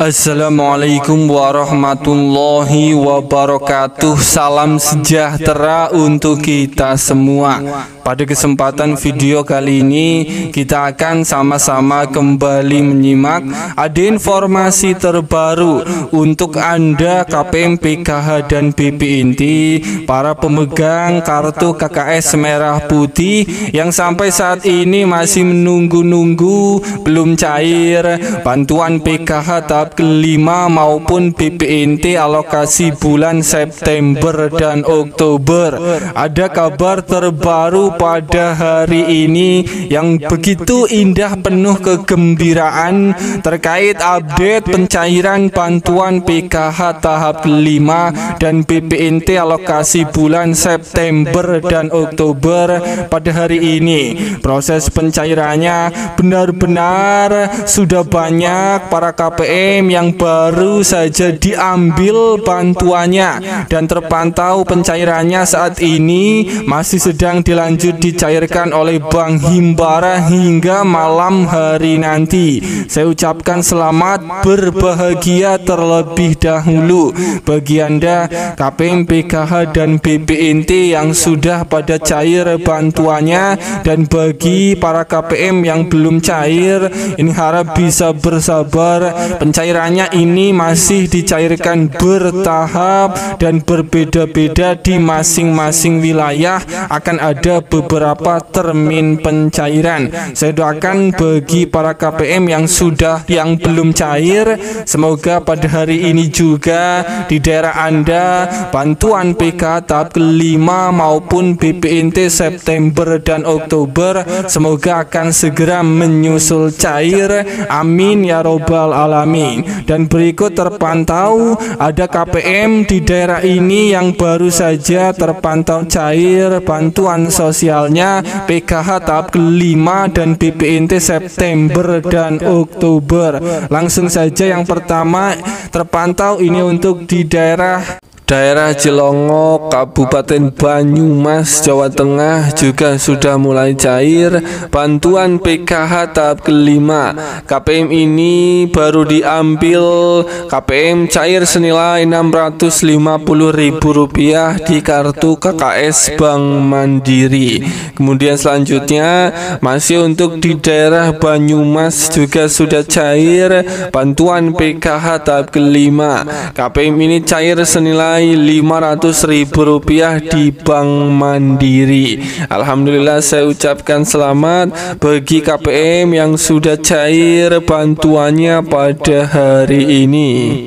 Assalamualaikum warahmatullahi wabarakatuh. Salam sejahtera untuk kita semua. Pada kesempatan video kali ini kita akan sama-sama kembali menyimak ada informasi terbaru untuk Anda KPM, PKH dan BPNT, para pemegang kartu KKS merah putih yang sampai saat ini masih menunggu-nunggu belum cair bantuan PKH tahap kelima maupun BPNT alokasi bulan September dan Oktober. Ada kabar terbaru pada hari ini yang begitu indah, penuh kegembiraan terkait update pencairan bantuan PKH tahap kelima dan BPNT alokasi bulan September dan Oktober pada hari ini. Proses pencairannya benar-benar sudah banyak para KPM yang baru saja diambil bantuannya dan terpantau pencairannya saat ini masih sedang dicairkan oleh Bank Himbara hingga malam hari nanti. Saya ucapkan selamat berbahagia terlebih dahulu bagi Anda KPM, PKH dan BPNT yang sudah pada cair bantuannya, dan bagi para KPM yang belum cair ini harap bisa bersabar. Pencairannya ini masih dicairkan bertahap dan berbeda-beda di masing-masing wilayah, akan ada beberapa termin pencairan. Saya doakan bagi para KPM yang belum cair, semoga pada hari ini juga di daerah Anda bantuan PKH tahap kelima maupun BPNT September dan Oktober semoga akan segera menyusul cair. Amin ya robbal alamin. Dan berikut terpantau ada KPM di daerah ini yang baru saja terpantau cair bantuan sosialnya PKH tahap kelima dan BPNT September dan Oktober. Langsung saja yang pertama terpantau ini untuk di daerah Cilongok, Kabupaten Banyumas, Jawa Tengah juga sudah mulai cair bantuan PKH tahap kelima. KPM ini baru diambil KPM cair senilai Rp650.000 di kartu KKS Bank Mandiri. Kemudian selanjutnya masih untuk di daerah Banyumas juga sudah cair bantuan PKH tahap kelima. KPM ini cair senilai Rp500.000 di Bank Mandiri. Alhamdulillah, saya ucapkan selamat bagi KPM yang sudah cair bantuannya pada hari ini.